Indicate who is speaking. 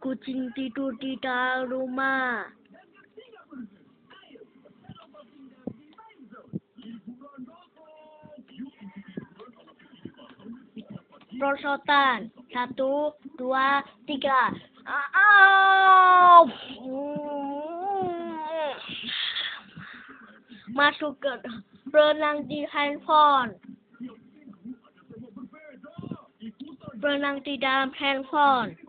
Speaker 1: Kucing tidur di dalam rumah. Perosotan. 1, 2, 3. Masuk ke berenang di handphone. Berenang di dalam handphone.